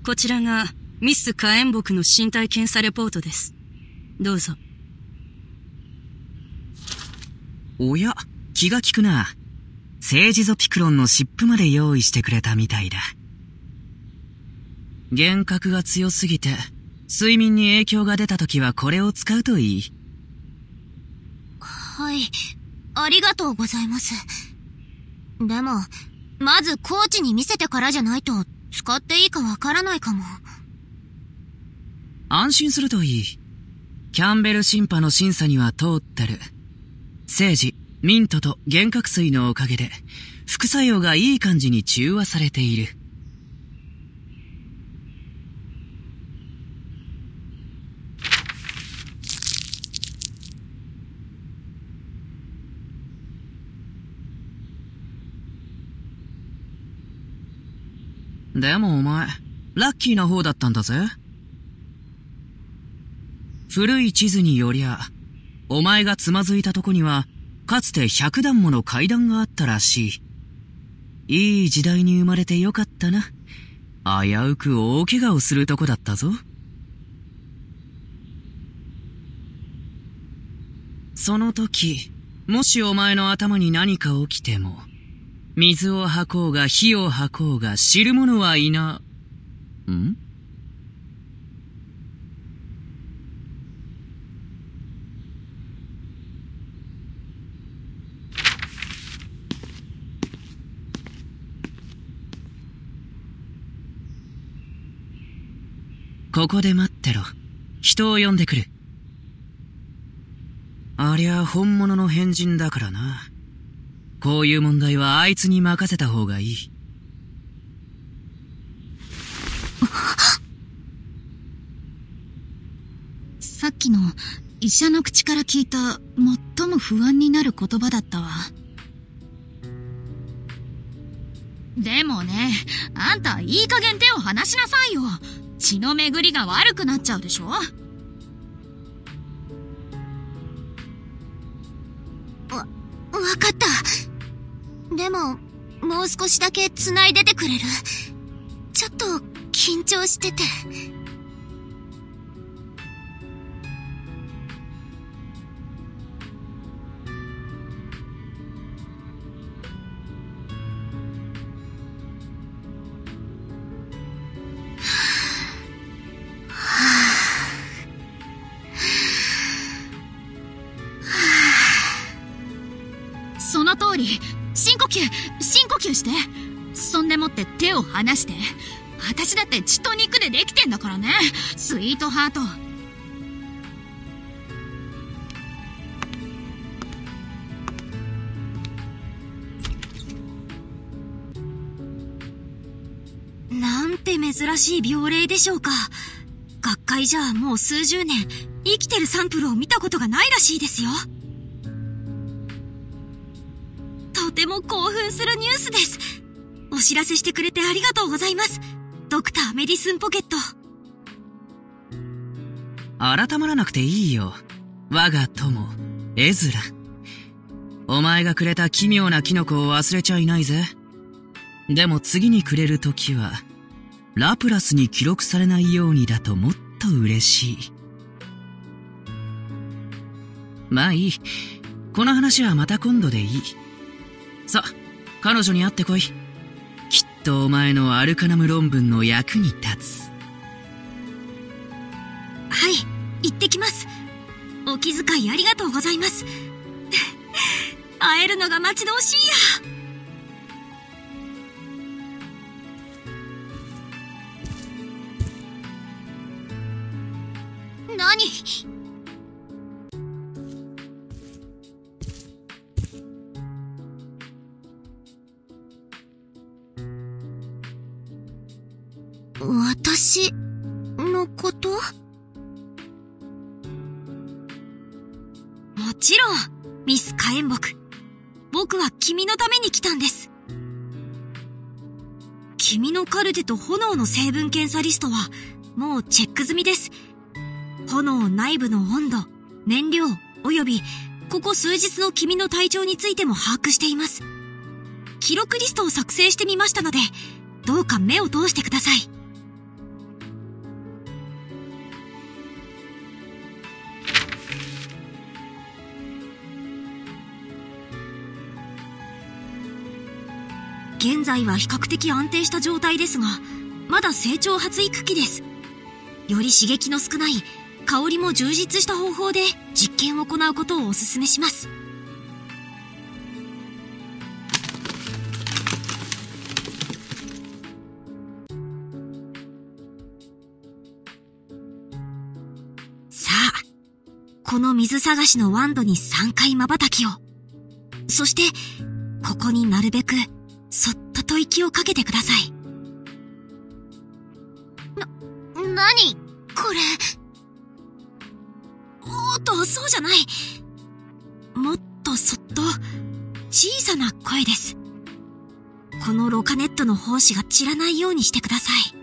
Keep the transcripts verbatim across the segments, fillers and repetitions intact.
こちらがミス火炎木の身体検査レポートです。どうぞ。 おや、気が利くな。セージゾピクロンの湿布まで用意してくれたみたいだ。幻覚が強すぎて睡眠に影響が出た時はこれを使うといい。 はい、ありがとうございます。でもまずコーチに見せてからじゃないと使っていいかわからないかも。 安心するといい。キャンベル審判の審査には通ってる。セージ、ミントと幻覚水のおかげで副作用がいい感じに中和されている。でもお前、ラッキーな方だったんだぜ。古い地図によりゃ、お前がつまずいたとこには、かつてひゃくだんもの階段があったらしい。いい時代に生まれてよかったな。危うく大怪我をするとこだったぞ。その時、もしお前の頭に何か起きても、水を吐こうが火を吐こうが知る者はいな。ん？ここで待ってろ。人を呼んでくる。ありゃ本物の変人だからな。こういう問題はあいつに任せた方がいい。 さっきの医者の口から聞いた最も不安になる言葉だったわ。でもね、あんたいい加減手を離しなさいよ。血の巡りが悪くなっちゃうでしょ。わ、 わかった。でも、もう少しだけ繋いでてくれる？ちょっと緊張してて。 その通り。深呼吸、深呼吸して。そんでもって手を離して。私だって血と肉でできてんだからね。スイートハート。 なんて珍しい病例でしょうか。学会じゃもう数十年生きてるサンプルを見たことがないらしいですよ。とても興奮するニュースです。お知らせしてくれてありがとうございます、ドクターメディスンポケット。 改まらなくていいよ。我が友、エズラ。お前がくれた奇妙なキノコを忘れちゃいないぜ。でも次にくれるときは、ラプラスに記録されないようにだともっと嬉しい。まあいい。この話はまた今度でいい。さ、彼女に会ってこい。きっとお前のアルカナム論文の役に立つ。 はい、行ってきます。お気遣いありがとうございます。会えるのが待ち遠しいや。何？私のこと？もちろん、ミス火炎木。僕は君のために来たんです。君のカルテと炎の成分検査リストはもうチェック済みです。炎内部の温度、燃料、およびここ数日の君の体調についても把握しています。記録リストを作成してみましたので、どうか目を通してください。 現在は比較的安定した状態ですが、まだ成長発育期です。より刺激の少ない、香りも充実した方法で実験を行うことをお勧めします。さあ、この水探しのワンドにさんかい瞬きを。そして、ここになるべく、そっと吐息をかけてください。な、なにこれ。おーっと、そうじゃない。もっとそっと、小さな声です。このロカネットの胞子が散らないようにしてください。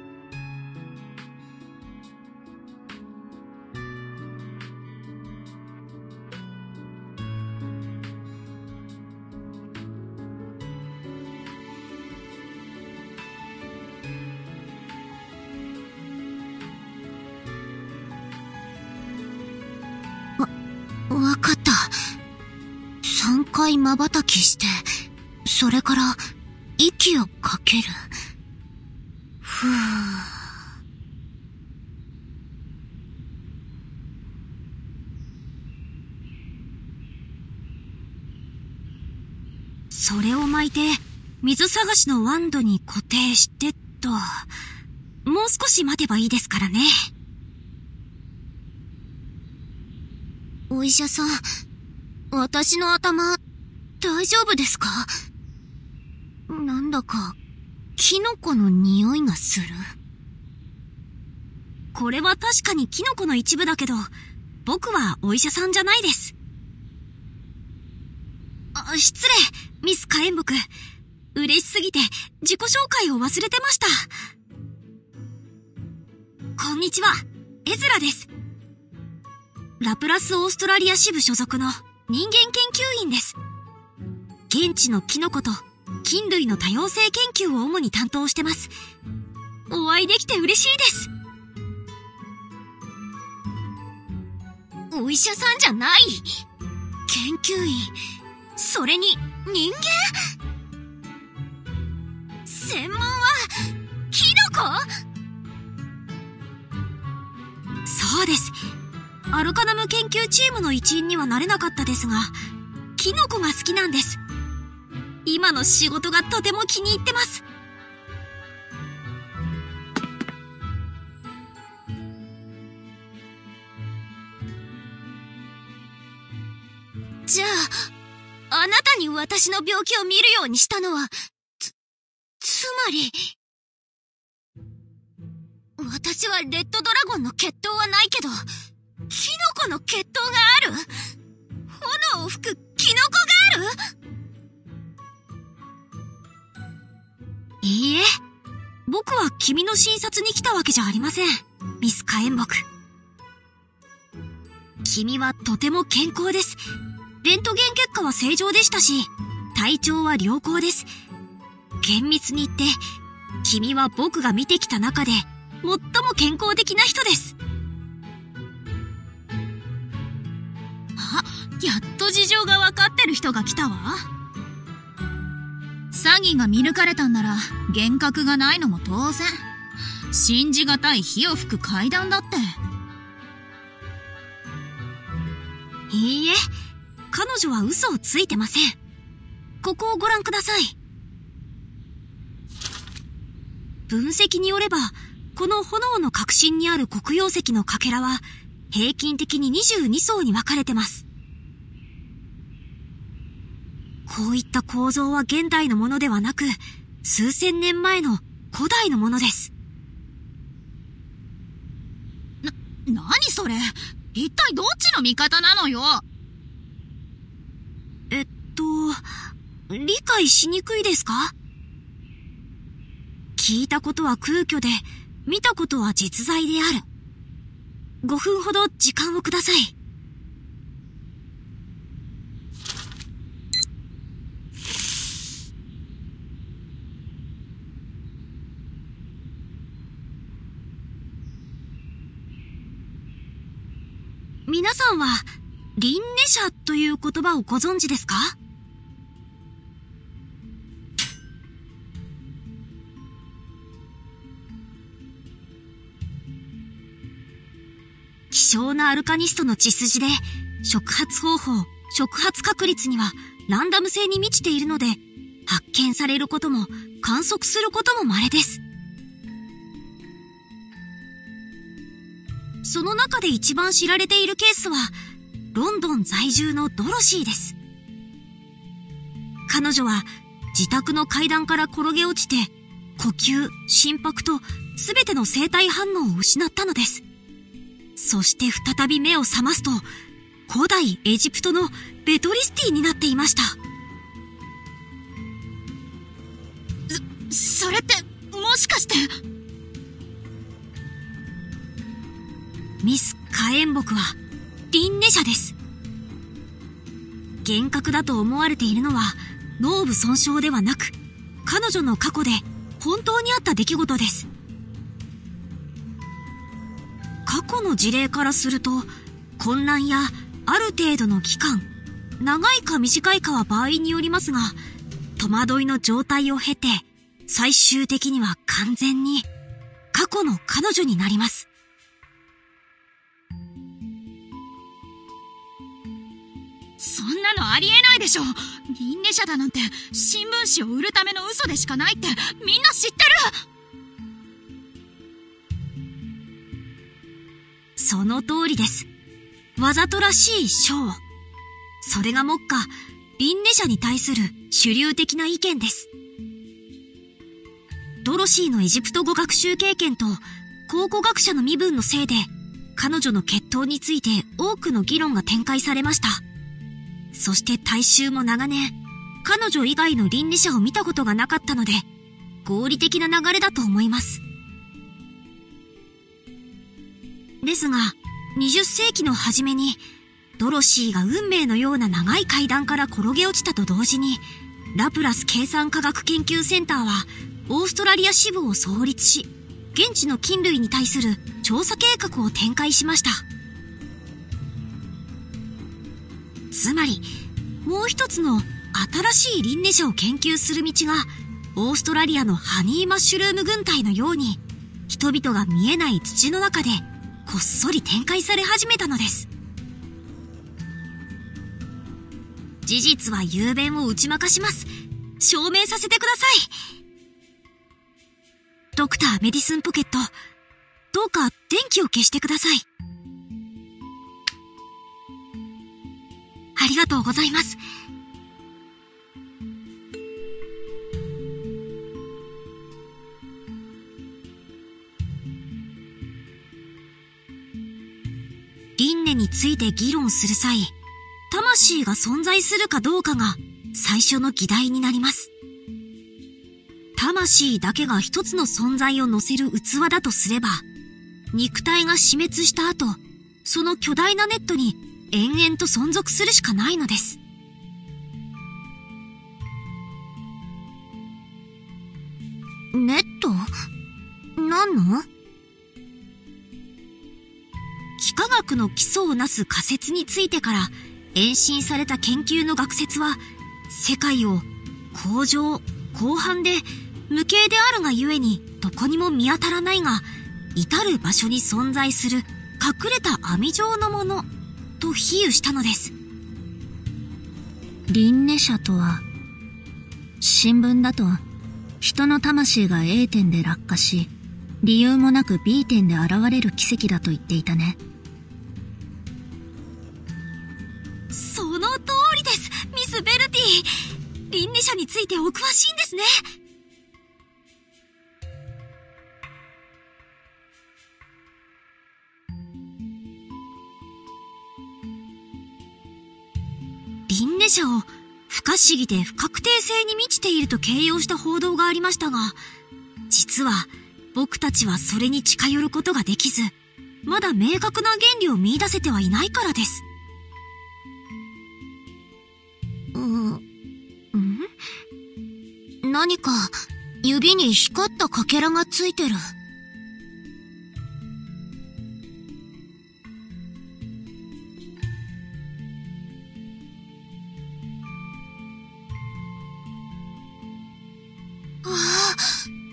わかった。さんかい瞬きして、それから息をかける。ふぅ。それを巻いて、水探しのワンドに固定してっと。もう少し待てばいいですからね。お医者さん、私の頭、大丈夫ですか？なんだか、キノコの匂いがする。これは確かにキノコの一部だけど、僕はお医者さんじゃないです。あ、失礼、ミス火炎木。嬉しすぎて自己紹介を忘れてました。こんにちは、エズラです。ラプラスオーストラリア支部所属の人間研究員です。現地のキノコと菌類の多様性研究を主に担当してます。お会いできて嬉しいです。お医者さんじゃない。研究員。それに人間？専門はキノコ？そうです。アルカナム研究チームの一員にはなれなかったですが、キノコが好きなんです。今の仕事がとても気に入ってます。じゃあ、あなたに私の病気を見るようにしたのは、つ、つまり、私はレッドドラゴンの血統はないけど、キノコの血統がある？炎を吹くキノコがある？いいえ、僕は君の診察に来たわけじゃありません、ミス火炎木。君はとても健康です。レントゲン結果は正常でしたし、体調は良好です。厳密に言って、君は僕が見てきた中で最も健康的な人です。 あ、やっと事情が分かってる人が来たわ。詐欺が見抜かれたんなら幻覚がないのも当然。信じがたい火を吹く階段だって。 いいえ、彼女は嘘をついてません。ここをご覧ください。分析によれば、この炎の核心にある黒曜石のかけらは平均的ににじゅうに層に分かれてます。こういった構造は現代のものではなく、数千年前の古代のものです。 な、何それ？一体どっちの味方なのよ？ えっと、理解しにくいですか？聞いたことは空虚で、見たことは実在である。ごふんほど時間をください。皆さんは、リンネシャという言葉をご存知ですか？ 小なアルカニストの血筋で、触発方法、触発確率にはランダム性に満ちているので、発見されることも観測することも稀です。その中で一番知られているケースは、ロンドン在住のドロシーです。彼女は自宅の階段から転げ落ちて、呼吸、心拍と全ての生体反応を失ったのです。そして再び目を覚ますと、古代エジプトのベトリスティになっていました。 そ、それって、もしかして。 ミス・カエンボクは、リンネ社です。幻覚だと思われているのは、脳部損傷ではなく、彼女の過去で本当にあった出来事です。過去の事例からすると、混乱やある程度の期間、長いか短いかは場合によりますが、戸惑いの状態を経て、最終的には完全に過去の彼女になります。 そんなのありえないでしょ。リンネ社だなんて新聞紙を売るための嘘でしかないってみんな知ってる。 その通りです。わざとらしいショー。それが目下、リンネ社に対する主流的な意見です。ドロシーのエジプト語学習経験と考古学者の身分のせいで、彼女の血統について多くの議論が展開されました。そして大衆も長年、彼女以外の倫理者を見たことがなかったので、合理的な流れだと思います。ですが、にじゅっせいきの初めに、ドロシーが運命のような長い階段から転げ落ちたと同時に、ラプラス計算科学研究センターは、オーストラリア支部を創立し、現地の菌類に対する調査計画を展開しました。つまり、もう一つの新しいリンネ社を研究する道が、オーストラリアのハニーマッシュルーム軍隊のように、人々が見えない土の中で、こっそり展開され始めたのです。事実は雄弁を打ち負かします。証明させてください。ドクターメディスンポケット、どうか電気を消してください。ありがとうございます。輪廻について議論する際、魂が存在するかどうかが最初の議題になります。魂だけが一つの存在を乗せる器だとすれば、肉体が死滅した後、その巨大なネットに延々と存続するしかないのです。ネット？何の？幾何学の基礎をなす仮説についてから延伸された研究の学説は、世界を広上、広範で無形であるがゆえにどこにも見当たらないが、至る場所に存在する隠れた網状のものと比喩したのです。 輪廻社とは、新聞だと人の魂が A 点で落下し、理由もなく B 点で現れる奇跡だと言っていたね。 その通りです、ミス・ベルティ。輪廻社についてお詳しいんですね。輪廻社を不可思議で不確定性に満ちていると形容した報道がありましたが、実は僕たちはそれに近寄ることができず、まだ明確な原理を見出せてはいないからです。 う、ん？何か指に光ったかけらがついてる。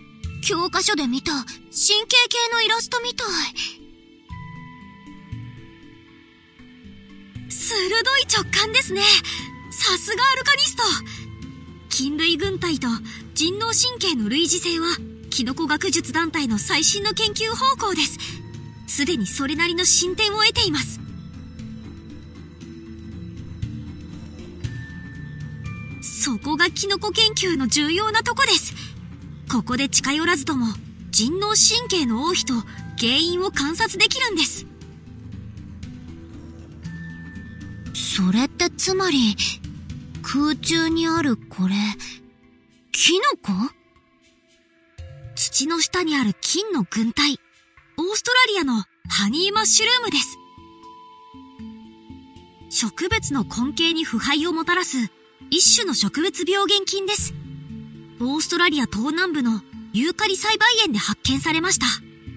教科書で見た神経系のイラストみたい。 い直感ですね。さすがアルカニスト。菌類群体と人脳神経の類似性はキノコ学術団体の最新の研究方向です。すでにそれなりの進展を得ています。そこがキノコ研究の重要なとこです。ここで近寄らずとも人脳神経の王妃と原因を観察できるんです。 それってつまり、空中にあるこれ、キノコ？ 土の下にある菌の群体、オーストラリアのハニーマッシュルームです。植物の根茎に腐敗をもたらす一種の植物病原菌です。オーストラリア東南部のユーカリ栽培園で発見されました。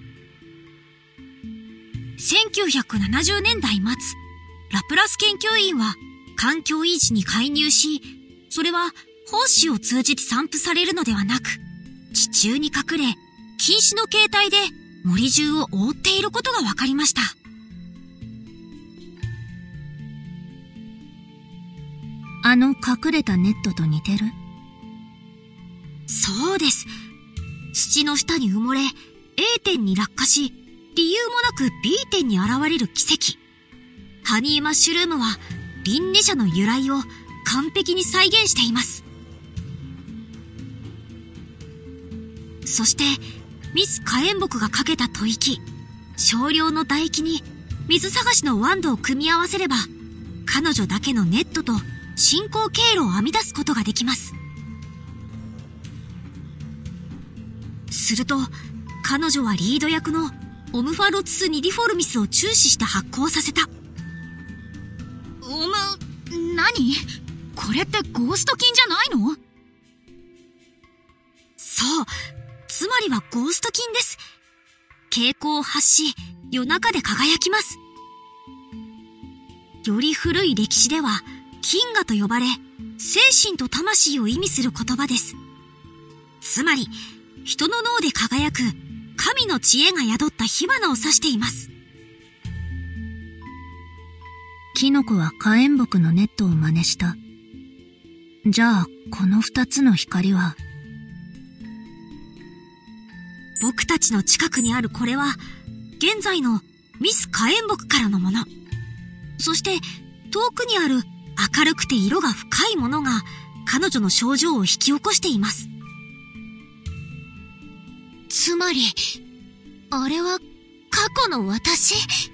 せんきゅうひゃくななじゅうねんだいまつ、ラプラス研究員は環境維持に介入し、それは胞子を通じて散布されるのではなく、地中に隠れ、菌糸の形態で森中を覆っていることが分かりました。 あの隠れたネットと似てる？ そうです。土の下に埋もれ、A 点に落下し、理由もなく B 点に現れる奇跡。ハニーマッシュルームはリンネ社の由来を完璧に再現しています。そしてミス火炎木がかけた吐息、少量の唾液に水探しのワンドを組み合わせれば、彼女だけのネットと進行経路を編み出すことができます。すると彼女はリード役のオムファロツスニディフォルミスを注視して発酵させた。 おむ、何？これってゴースト菌じゃないの？ そう、つまりはゴースト菌です。蛍光を発し、夜中で輝きます。より古い歴史では菌河と呼ばれ、精神と魂を意味する言葉です。つまり人の脳で輝く神の知恵が宿った火花を指しています。 キノコは火炎木のネットを真似した。じゃあこの二つの光は、 僕たちの近くにあるこれは現在のミス火炎木からのもの。そして遠くにある明るくて色が深いものが彼女の症状を引き起こしています。 つまり、あれは過去の私？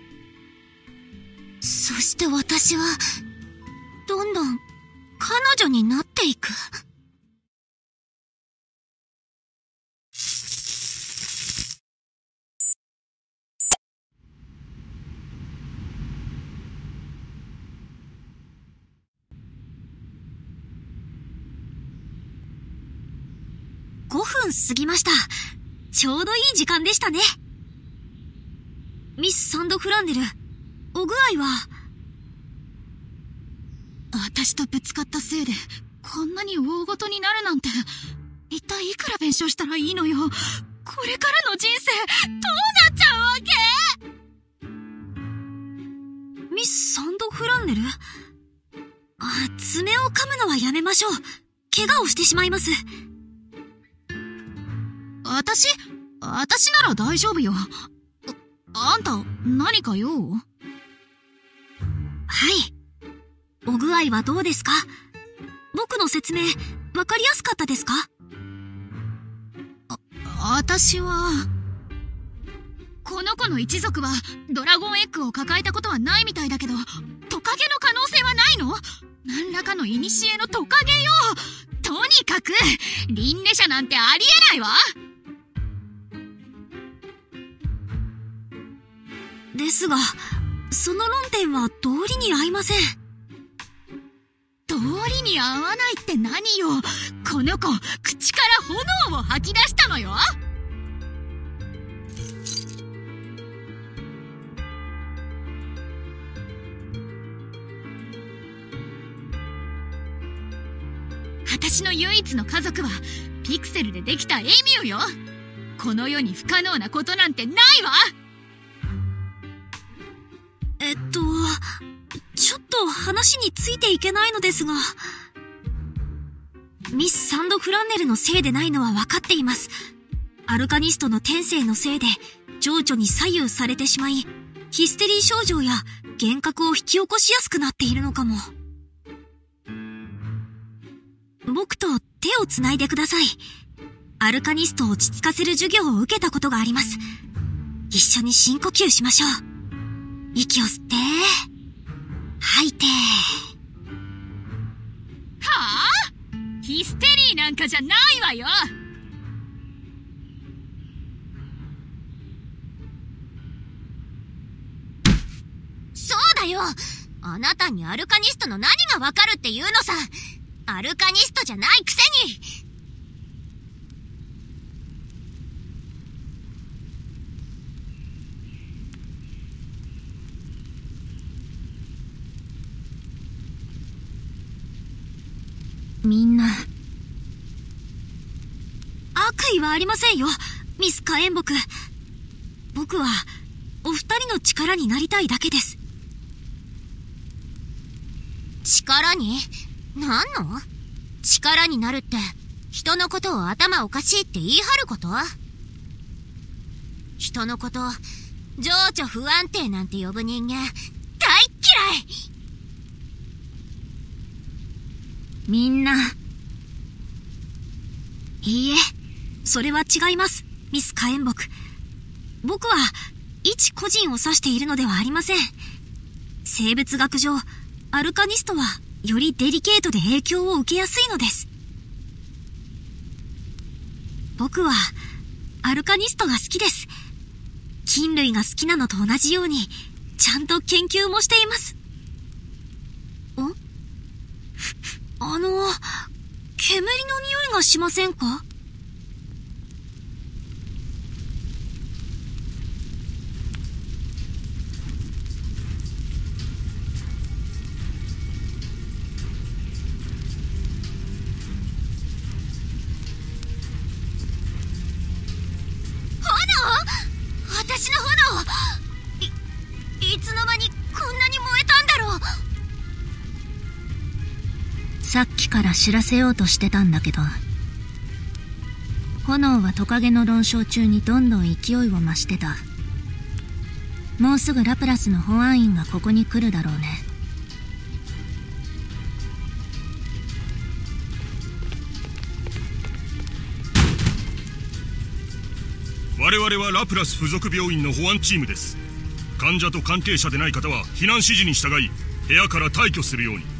そして私は、どんどん彼女になっていく。 ごふん過ぎました。ちょうどいい時間でしたね。ミス・サンドフランデル、お具合は？ 私とぶつかったせいでこんなに大ごとになるなんて、一体いくら弁償したらいいのよ。これからの人生どうなっちゃうわけ？ミス・サンドフランデル？あ、爪を噛むのはやめましょう。怪我をしてしまいます。 私、私なら大丈夫よ。あ、あんた、何か用？ はい。お具合はどうですか？僕の説明、わかりやすかったですか？ あ、私は、この子の一族はドラゴンエッグを抱えたことはないみたいだけど、トカゲの可能性はないの？何らかの古のトカゲよ。とにかく、リンネ社なんてありえないわ。 ですが、その論点は道理に合いません。 道理に合わないって何よ。この子、口から炎を吐き出したのよ。私の唯一の家族はピクセルでできたエミューよ。この世に不可能なことなんてないわ。 えっと、ちょっとと話についていけないのですが。ミス・サンドフランネルのせいでないのは分かっています。アルカニストの天性のせいで情緒に左右されてしまい、ヒステリー症状や幻覚を引き起こしやすくなっているのかも。僕と手をつないでください。アルカニストを落ち着かせる授業を受けたことがあります。一緒に深呼吸しましょう。息を吸って、吐いて。 はぁ？ヒステリーなんかじゃないわよ。 そうだよ。あなたにアルカニストの何がわかるっていうのさ。アルカニストじゃないくせに。 みんな。 悪意はありませんよ、ミス火炎木。僕は、お二人の力になりたいだけです。力に？何の？力になるって、人のことを頭おかしいって言い張ること？人のこと、情緒不安定なんて呼ぶ人間、大っ嫌い！ みんな。 いいえ、それは違います、ミス火炎木。僕は、一個人を指しているのではありません。生物学上、アルカニストは、よりデリケートで影響を受けやすいのです。僕は、アルカニストが好きです。菌類が好きなのと同じように、ちゃんと研究もしています。ん？あの、煙の匂いがしませんか？私の炎！い、いつの間にこんなに燃えたんだろう。 さっきから知らせようとしてたんだけど、炎はトカゲの論証中にどんどん勢いを増してた。もうすぐラプラスの保安員がここに来るだろうね。 我々はラプラス附属病院の保安チームです。患者と関係者でない方は避難指示に従い部屋から退去するように。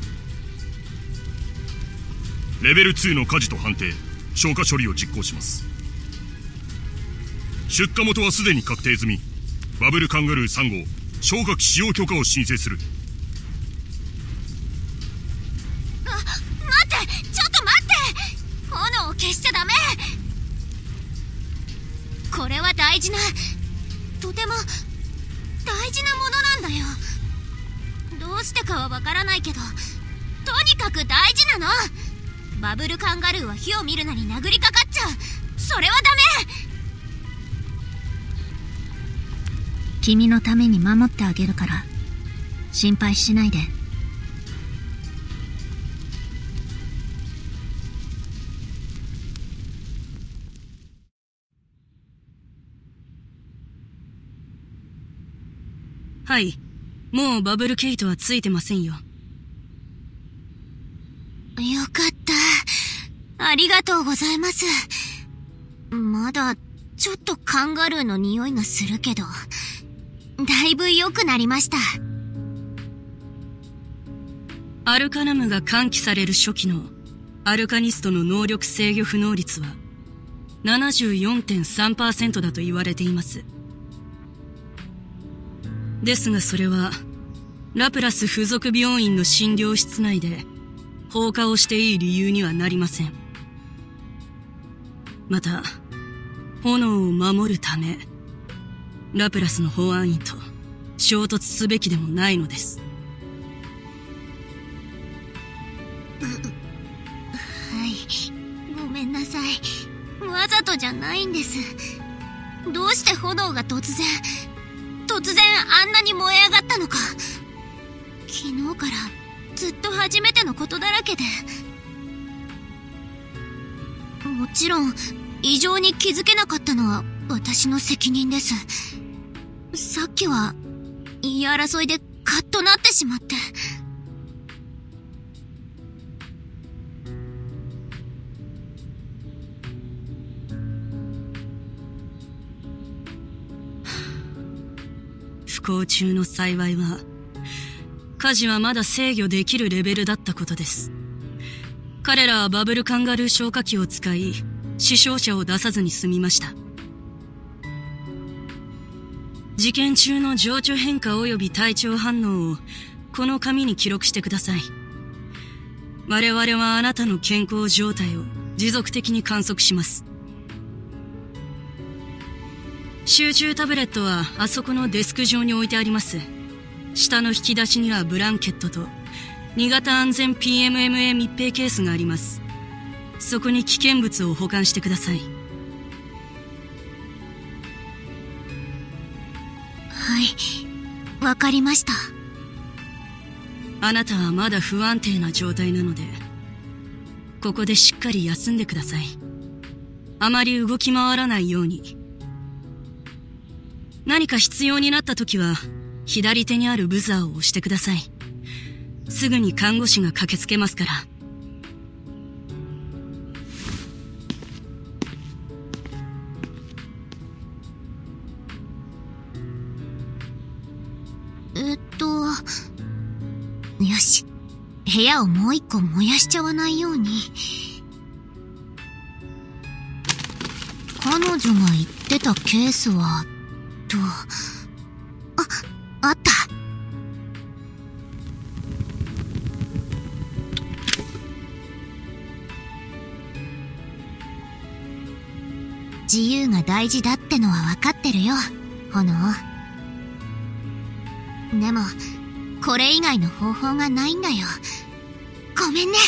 レベルツーの火事と判定、消火処理を実行します。出火元はすでに確定済み。バブルカンガルーさん号消火器使用許可を申請する。 あ、待って、ちょっと待って、炎を消しちゃダメ。これは大事な、とても大事なものなんだよ。どうしてかはわからないけど、とにかく大事なの。バブルカンガルーは火を見るなり殴りかかっちゃう。それはダメ。 君のために守ってあげるから、心配しないで。 はい。もうバブルケイトはついてませんよ。 よかった。ありがとうございます。まだ、ちょっとカンガルーの匂いがするけど、だいぶ良くなりました。 アルカナムが喚起される初期のアルカニストの能力制御不能率は ななじゅうよんてんさんパーセント だと言われています。ですがそれはラプラス附属病院の診療室内で放火をしていい理由にはなりません。また、炎を守るため、ラプラスの保安員と衝突すべきでもないのです。 はい、ごめんなさい。わざとじゃないんです。どうして炎が突然、突然あんなに燃え上がったのか、気昨日からずっと初めてのことだらけで。もちろん異常に気づけなかったのは私の責任です。さっきは言い争いでカッとなってしまって。 不幸中の幸いは、火事はまだ制御できるレベルだったことです。彼らはバブルカンガルー消火器を使い、死傷者を出さずに済みました。事件中の情緒変化及び体調反応をこの紙に記録してください。我々はあなたの健康状態を持続的に観測します。集中タブレットはあそこのデスク上に置いてあります。下の引き出しにはブランケットとに型安全 ピーエムエムエー 密閉ケースがあります。そこに危険物を保管してください。 はい、わかりました。 あなたはまだ不安定な状態なので、ここでしっかり休んでください。あまり動き回らないように。何か必要になった時は、左手にあるブザーを押してください。すぐに看護師が駆けつけますから。 えっと、よし。部屋をもう一個燃やしちゃわないように。彼女が言ってたケースは、と、あ、あった。自由が大事だってのは分かってるよ、炎。でも、これ以外の方法がないんだよ。ごめんね。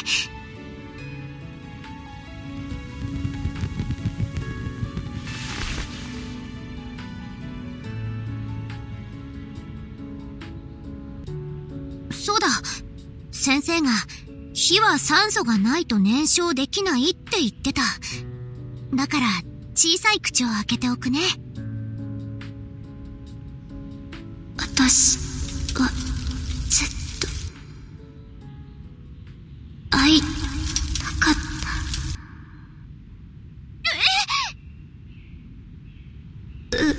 そうだ。先生が、火は酸素がないと燃焼できないって言ってた。だから、小さい口を開けておくね。私が、ずっと、会いたかった。えう、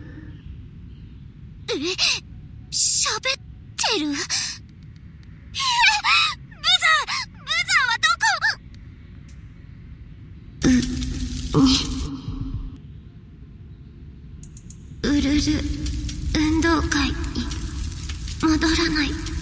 え、喋ってる？ウルル運動会に戻らない。